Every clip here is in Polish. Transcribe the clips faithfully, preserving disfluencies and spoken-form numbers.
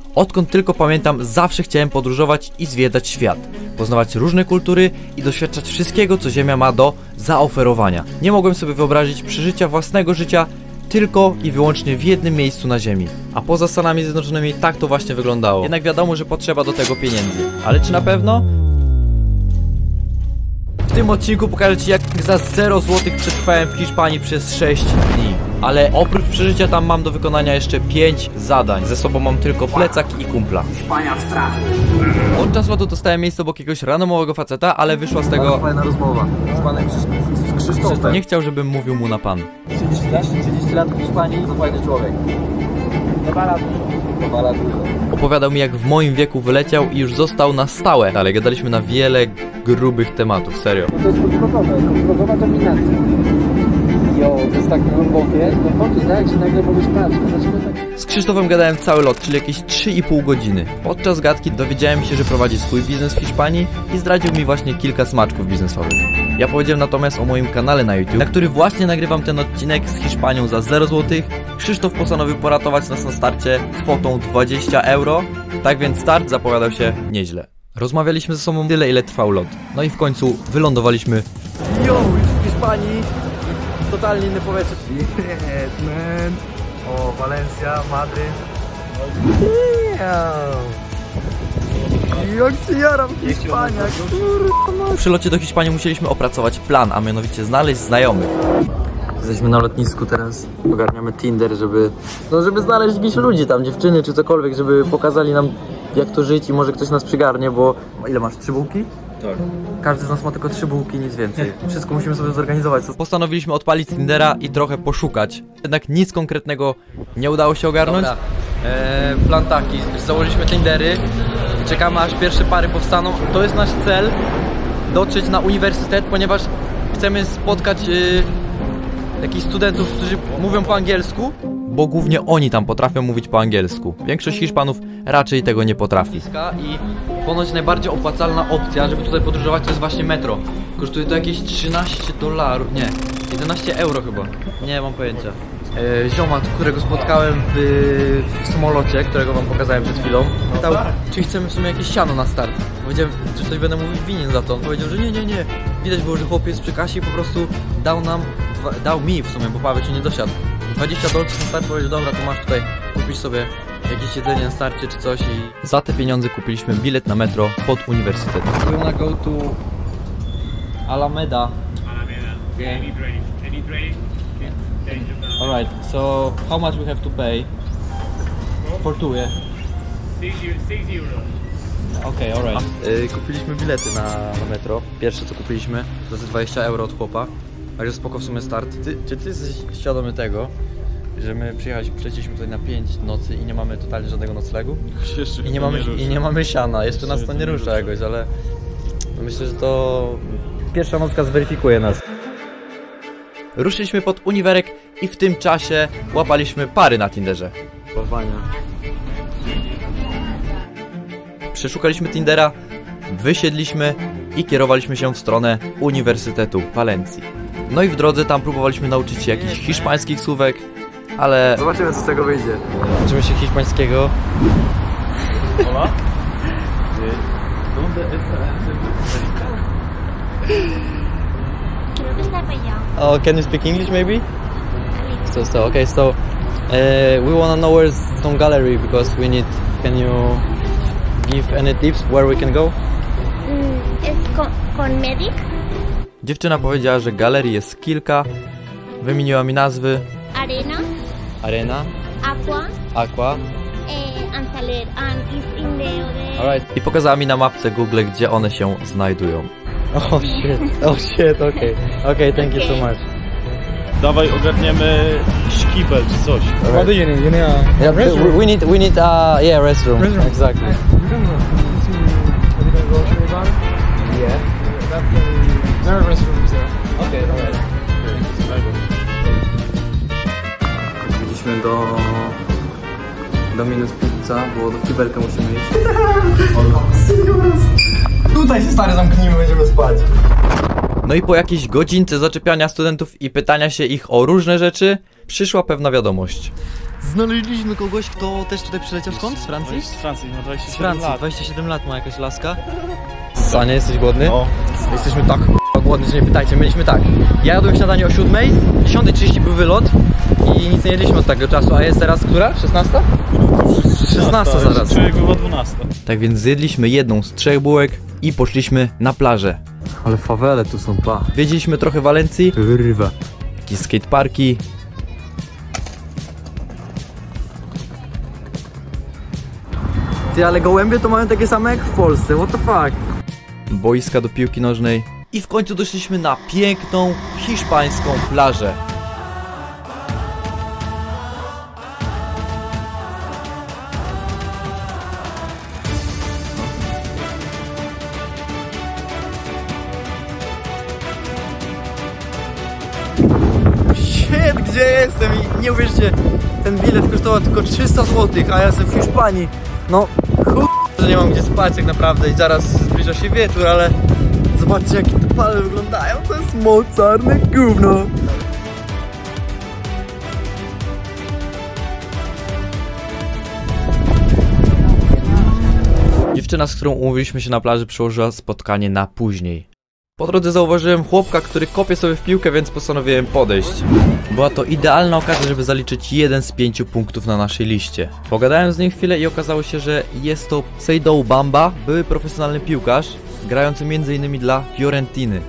Odkąd tylko pamiętam, zawsze chciałem podróżować i zwiedzać świat, poznawać różne kultury i doświadczać wszystkiego, co Ziemia ma do zaoferowania. Nie mogłem sobie wyobrazić przeżycia własnego życia tylko i wyłącznie w jednym miejscu na Ziemi. A poza Stanami Zjednoczonymi tak to właśnie wyglądało. Jednak wiadomo, że potrzeba do tego pieniędzy. Ale czy na pewno? W tym odcinku pokażę Ci, jak za zero złotych przetrwałem w Hiszpanii przez sześć dni. Ale oprócz przeżycia tam mam do wykonania jeszcze pięć zadań. Ze sobą mam tylko plecak i kumpla. Hiszpania w strachu. Podczas lotu dostałem miejsce obok jakiegoś randomowego faceta, ale wyszła z tego... Fajna rozmowa z panem Krzysztofem. Nie chciał, żebym mówił mu na pan. trzydzieści lat w Hiszpanii, to fajny człowiek. Dwa lata. Dwa lata. Opowiadał mi, jak w moim wieku wyleciał i już został na stałe. Ale gadaliśmy na wiele grubych tematów, serio. To jest podprogowe, podprogowa dominacja. Jo, to jest tak głębokie, głębokie, tak, że nagle powiesz, patrz, tak... Z Krzysztofem gadałem cały lot, czyli jakieś trzy i pół godziny. Podczas gadki dowiedziałem się, że prowadzi swój biznes w Hiszpanii i zdradził mi właśnie kilka smaczków biznesowych. Ja powiedziałem natomiast o moim kanale na YouTube, na który właśnie nagrywam ten odcinek z Hiszpanią za zero złotych. Krzysztof postanowił poratować nas na starcie kwotą dwadzieścia euro, tak więc start zapowiadał się nieźle. Rozmawialiśmy ze sobą tyle, ile trwał lot. No i w końcu wylądowaliśmy. Yo, już w Hiszpanii. Totalnie inny powietrze. Shit, man. O, Walencja, Madryt. Jak się jaram w Hiszpaniach, kurwa. Przy locie do Hiszpanii musieliśmy opracować plan, a mianowicie znaleźć znajomych. Jesteśmy na lotnisku teraz, ogarniamy Tinder, żeby... No żeby znaleźć jakichś ludzi tam, dziewczyny czy cokolwiek, żeby pokazali nam, jak to żyć i może ktoś nas przygarnie, bo... Ile masz? Trzy bułki? Tak. Każdy z nas ma tylko trzy bułki, nic więcej. Wszystko musimy sobie zorganizować. Postanowiliśmy odpalić Tindera i trochę poszukać. Jednak nic konkretnego nie udało się ogarnąć. Eee, plan taki, założyliśmy Tindery, czekamy aż pierwsze pary powstaną. To jest nasz cel, dotrzeć na uniwersytet, ponieważ chcemy spotkać yy, jakichś studentów, którzy mówią po angielsku, bo głównie oni tam potrafią mówić po angielsku. Większość Hiszpanów raczej tego nie potrafi. I ponoć najbardziej opłacalna opcja, żeby tutaj podróżować, to jest właśnie metro. Kosztuje to jakieś trzynaście dolarów, nie, jedenaście euro chyba, nie mam pojęcia. E, zioma, którego spotkałem w, w samolocie, którego wam pokazałem przed chwilą, pytał, czy chcemy w sumie jakieś siano na start. Powiedziałem, że coś będę mówił winien za to. On powiedział, że nie, nie, nie. Widać było, że chłopiec przy kasie i po prostu dał nam, dwa, dał mi w sumie, bo Paweł się nie dosiadł, dwadzieścia dolców na start. Powiedział, dobra, to masz tutaj, kupisz sobie jakieś jedzenie na starcie czy coś i... Za te pieniądze kupiliśmy bilet na metro pod uniwersytet. We wanna go to Alameda. Alameda. Yeah. Any train. Any train. Alright, so how much we have to pay? For two, yeah? Six, six euros. Okej, okay, alright. Yy, kupiliśmy bilety na, na metro. Pierwsze co kupiliśmy za dwadzieścia euro od chłopa. Także spoko w sumie start. Ty, czy ty jesteś świadomy tego, że my przyjechaliśmy, przejechaliśmy tutaj na pięć nocy i nie mamy totalnie żadnego noclegu? I nie mamy, i nie mamy siana, jeszcze nas to nie rusza jakoś, ale myślę, że to pierwsza nocka zweryfikuje nas. Ruszyliśmy pod uniwerek i w tym czasie łapaliśmy pary na Tinderze. Przeszukaliśmy Tindera, wysiedliśmy i kierowaliśmy się w stronę Uniwersytetu w Walencji. No i w drodze tam próbowaliśmy nauczyć się jakichś hiszpańskich słówek, ale... Zobaczymy, co z tego wyjdzie. Uczymy się hiszpańskiego. Hola. Oh, can you speak English maybe? So, so okay, so uh, we wanna know where's some gallery because we need. Can you give any tips where we can go? Mm, es con, con Medic. Dziewczyna powiedziała, że galerii jest kilka. Wymieniła mi nazwy. Arena. Arena. Aqua. Aqua. Eh, and Saler. And is in the other... Alright. I pokazała mi na mapce Google, gdzie one się znajdują. Oh shit, oh shit, okay. Okay, thank you so much. Dawaj ogarniemy szkibel czy coś. What do you need? You need a Yeah, restroom? we need, we need, uh, yeah, restroom. Restroom. Exactly. You don't know. You see, have you done grocery about it? Yeah. That, uh, there are restrooms there. Okay, alright. Wróciliśmy do... do Minus Pizza, bo do kibelka musimy iść. Tutaj się stary zamknijmy, będziemy spać. No i po jakiejś godzince zaczepiania studentów i pytania się ich o różne rzeczy, przyszła pewna wiadomość. Znaleźliśmy kogoś, kto też tutaj przyleciał skąd? Z Francji? Z Francji, ma dwadzieścia Z siedem Francji, lat. dwadzieścia siedem lat ma jakaś laska. Sania, jesteś głodny? No. Jesteśmy tak głodni, że nie pytajcie. Mieliśmy tak, ja jadłem śniadanie o siódmej, dziesiąta trzydzieści był wylot i nic nie jedliśmy od tego czasu, a jest teraz która? szesnasta? szesnasta zaraz. Człowiek była dwunasta. Tak więc zjedliśmy jedną z trzech bułek i poszliśmy na plażę. Ale fawele tu są, pa. Wiedzieliśmy trochę Walencji. Rywa. Jakieś skateparki. Ty, ale gołębie to mają takie same jak w Polsce, what the fuck? Boiska do piłki nożnej. I w końcu doszliśmy na piękną, hiszpańską plażę. Shit, gdzie jestem? I nie uwierzcie, ten bilet kosztował tylko trzysta złotych, a ja jestem w Hiszpanii. No, chuj, że nie mam gdzie spać tak naprawdę i zaraz zbliża się wieczór, ale zobaczcie jakie te palmy wyglądają, to jest mocarne gówno. Dziewczyna, z którą umówiliśmy się na plaży, przełożyła spotkanie na później. Po drodze zauważyłem chłopka, który kopie sobie w piłkę, więc postanowiłem podejść. Była to idealna okazja, żeby zaliczyć jeden z pięciu punktów na naszej liście. Pogadałem z nim chwilę i okazało się, że jest to Seydou Bamba, były profesjonalny piłkarz, grający między innymi dla Fiorentiny.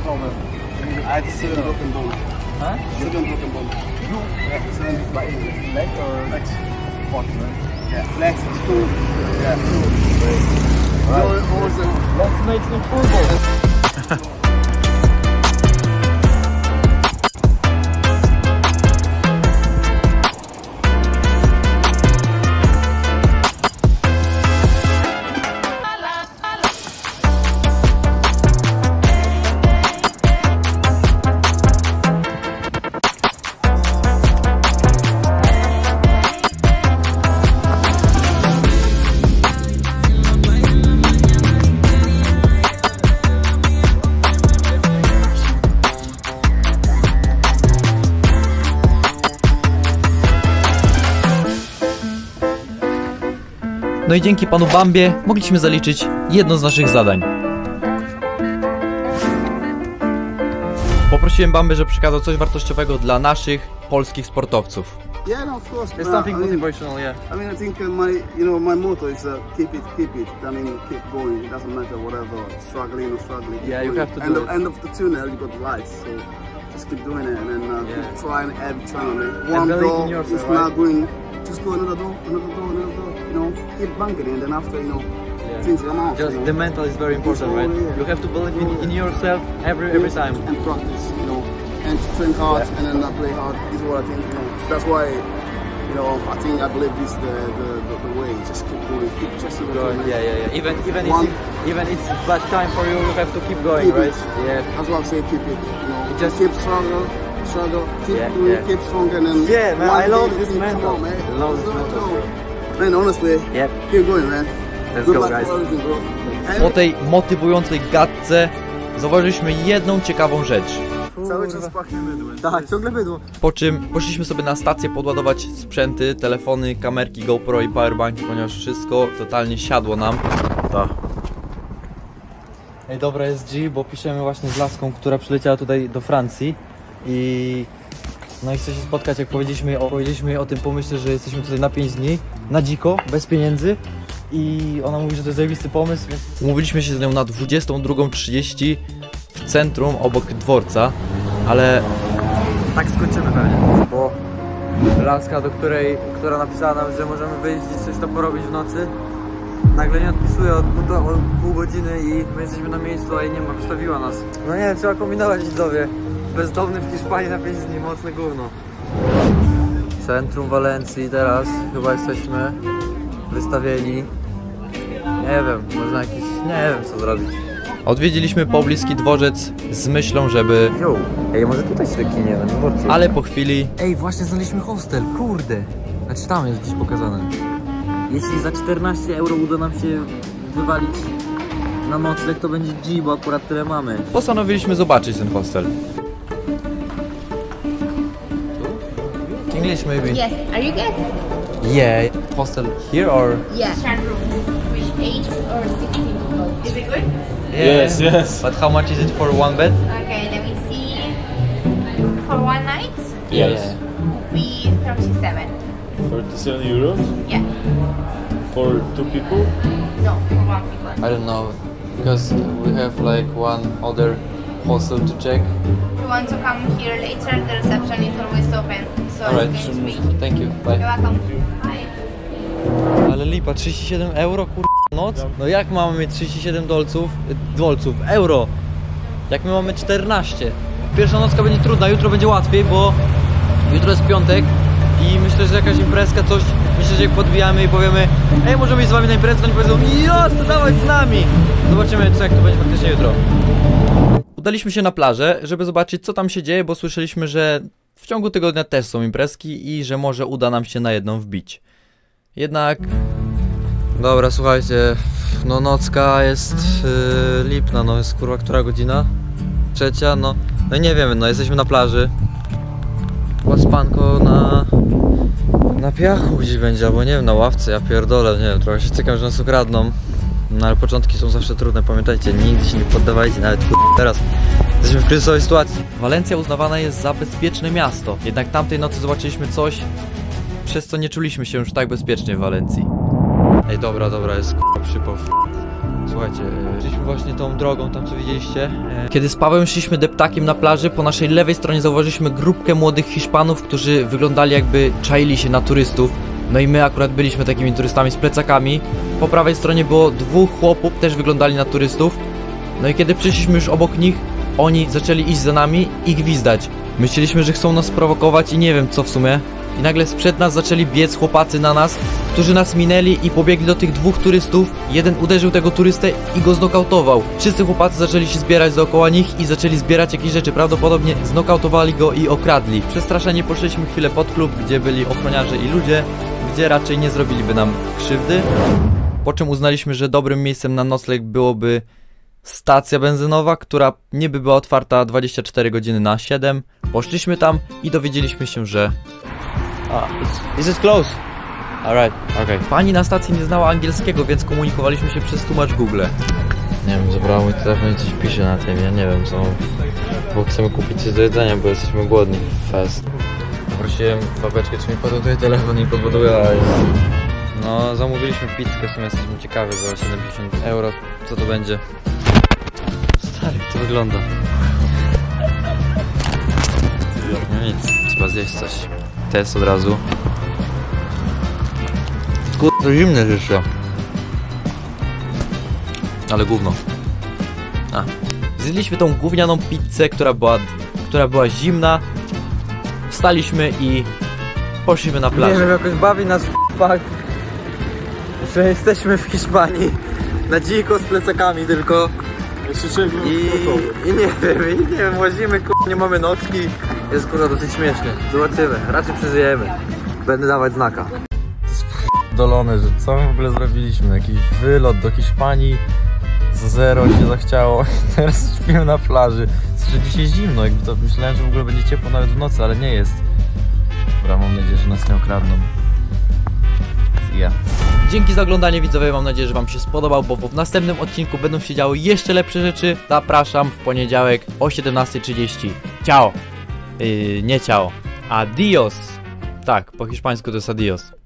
No i dzięki panu Bambie mogliśmy zaliczyć jedno z naszych zadań. Poprosiłem Bambę, żeby przekazał coś wartościowego dla naszych polskich sportowców. Yeah, no, of course. It's Uh, something I mean, motivational, yeah. I mean, I think uh, my, you know, my motto is uh, keep it, keep it. I mean, keep going. It doesn't matter whatever, struggling or struggling. keep Yeah, you going. have to do end it. Of, end of the tunnel, you got lights, so just keep doing it and then uh, Yeah. keep trying every channel. And One believe in door yourself, is right? not going. Just go another door, another door, another door. You know, keep banking, and then after, you know, things come out. Just you know. the mental is very important, It's all, right? yeah. You have to believe in, in yourself every every time. And practice, you know, and train hard and then uh, play hard is what I think, you know. That's why, you know, I think I believe this the the, the, the way. Just keep going, keep chasing the Going, dream. yeah, yeah, yeah. Even even One- if even it's bad time for you, you have to keep going, Keep it. right? Yeah. That's why I say keep it. You know, It just just- keep struggle, struggle, keep Yeah, doing, yeah. keep strong, and then Yeah, man, one I love day this things come mental. out, man. I love this So, mental, so, bro. Man, honestly, Yep. keep going, man. Let's Good go, luck guys. for everything, bro. Po And tej motywującej gadce zauważyliśmy jedną ciekawą rzecz. cały czas pachnie mydłem. Tak, ciągle bydło. Po czym poszliśmy sobie na stację podładować sprzęty, telefony, kamerki, GoPro i powerbanki, ponieważ wszystko totalnie siadło nam. Tak. Ej, dobra, jest G, bo piszemy właśnie z laską, która przyleciała tutaj do Francji i no i chce się spotkać, jak powiedzieliśmy o, powiedzieliśmy o tym pomyśle, że jesteśmy tutaj na pięć dni, na dziko, bez pieniędzy i ona mówi, że to jest zajebisty pomysł, więc umówiliśmy się z nią na dwudziestą drugą trzydzieści w centrum, obok dworca, ale tak skończymy pewnie, bo laska, do której, która napisała nam, że możemy wyjść i coś tam porobić w nocy, nagle nie odpisuje od, pół- od pół godziny i my jesteśmy na miejscu, a jej nie ma, wystawiła nas. No nie, trzeba kombinować, widzowie. Bezdomny w Hiszpanii na pięć dni, mocne gówno. Centrum Walencji teraz, chyba jesteśmy wystawieni. Nie wiem, można jakiś, nie wiem co zrobić. Odwiedziliśmy pobliski dworzec z myślą, żeby... Jo, ej, może tutaj się kinie na dworcu. Ale po chwili... Ej, właśnie znaleźliśmy hostel, kurde. Znaczy tam jest gdzieś pokazane. Jeśli za czternaście euro uda nam się wywalić na nocleg, to będzie G, bo akurat tyle mamy. Postanowiliśmy zobaczyć ten hostel. English maybe? Yes. Are you guests? Yeah. Hostel here or? Yeah. Chat room. Which age or sixteen people? Is it good? Yes, yes. But how much is it for one bed? Okay, let me see. For one night, Yes. we thirty-seven. forty-seven euros Yeah. for two people? No, for one people. I don't know, because we have like one other hostel to check. If you want to come here later, the reception is always open. So Alright, it's going to be here. thank you, You're bye. welcome. Bye. Ale lipa, trzydzieści siedem euro, kur... noc? No jak mamy mieć trzydzieści siedem dolców, y, dolców, euro? Jak my mamy czternaście? Pierwsza nocka będzie trudna, jutro będzie łatwiej, bo jutro jest piątek i myślę, że jakaś imprezka, coś, myślę, że jak podbijamy i powiemy, ej, możemy iść z wami na imprezę, to oni powiedzą, jasne, dawaj z nami! Zobaczymy, co, jak to będzie faktycznie jutro. Udaliśmy się na plażę, żeby zobaczyć, co tam się dzieje, bo słyszeliśmy, że w ciągu tygodnia też są imprezki i że może uda nam się na jedną wbić. Jednak... Dobra, słuchajcie, no nocka jest yy, lipna, no jest kurwa która godzina? Trzecia, no, no nie wiemy, no jesteśmy na plaży. Łaspanko na... na piachu gdzieś będzie, albo nie wiem, na ławce, ja pierdolę, nie wiem, trochę się cykam, że nas ukradną. No ale początki są zawsze trudne, pamiętajcie, nigdy się nie poddawajcie, nawet kur... teraz. Jesteśmy w kryzysowej sytuacji. Walencja uznawana jest za bezpieczne miasto, jednak tamtej nocy zobaczyliśmy coś, przez co nie czuliśmy się już tak bezpiecznie w Walencji. Ej, dobra, dobra, jest k***a przypał. Słuchajcie, szliśmy właśnie tą drogą, tam co widzieliście. Kiedy z Pawłem szliśmy deptakiem na plaży, po naszej lewej stronie zauważyliśmy grupkę młodych Hiszpanów, którzy wyglądali jakby czaili się na turystów. No i my akurat byliśmy takimi turystami z plecakami. Po prawej stronie było dwóch chłopów, też wyglądali na turystów. No i kiedy przyszliśmy już obok nich, oni zaczęli iść za nami i gwizdać. Myśleliśmy, że chcą nas prowokować i nie wiem co w sumie. I nagle sprzed nas zaczęli biec chłopacy na nas, którzy nas minęli i pobiegli do tych dwóch turystów. Jeden uderzył tego turystę i go znokautował. Wszyscy chłopacy zaczęli się zbierać dookoła nich i zaczęli zbierać jakieś rzeczy. Prawdopodobnie znokautowali go i okradli. Przestraszeni poszliśmy chwilę pod klub, gdzie byli ochroniarze i ludzie, gdzie raczej nie zrobiliby nam krzywdy. Po czym uznaliśmy, że dobrym miejscem na nocleg byłoby stacja benzynowa, która niby była otwarta dwadzieścia cztery godziny na siedem. Poszliśmy tam i dowiedzieliśmy się, że... Ah, is it close? Alright, okay. Pani na stacji nie znała angielskiego, więc komunikowaliśmy się przez tłumacz Google. Nie wiem, zabrała mój telefon i coś pisze na tym, ja nie wiem co... Bo chcemy kupić coś do jedzenia, bo jesteśmy głodni. Fest. Poprosiłem babeczkę, czy mi podładuje telefon i podładuje, ale... No, zamówiliśmy pizzkę, w sumie jesteśmy ciekawi, za siedemdziesiąt euro, co to będzie? Stary, jak to wygląda? No nic, trzeba zjeść coś. Test od razu. Kurde, zimne jeszcze. Ale gówno. A. Zjedliśmy tą gównianą pizzę, która była, która była zimna. Wstaliśmy i poszliśmy na plażę. Nie wiem, jakoś bawi nas fakt, że jesteśmy w Hiszpanii na dziko z plecakami tylko. I, I nie wiem, i nie wiem, łazimy, k***, nie mamy nocki. Jest kurwa dosyć śmiesznie. Zobaczymy, raczej przeżyjemy. Będę dawać znaka. To jest dolone, że co my w ogóle zrobiliśmy? Jakiś wylot do Hiszpanii, za zero się zachciało. Teraz śpimy na plaży. Jest, że dzisiaj zimno, jakby to myślałem, że w ogóle będzie ciepło nawet w nocy, ale nie jest. Dobra, mam nadzieję, że nas nie okradną. Yeah. Dzięki za oglądanie, widzowie, mam nadzieję, że wam się spodobał, bo w następnym odcinku będą się działy jeszcze lepsze rzeczy. Zapraszam w poniedziałek o siedemnasta trzydzieści. Ciao! Yy, nie ciao. Adios! Tak, po hiszpańsku to jest adios.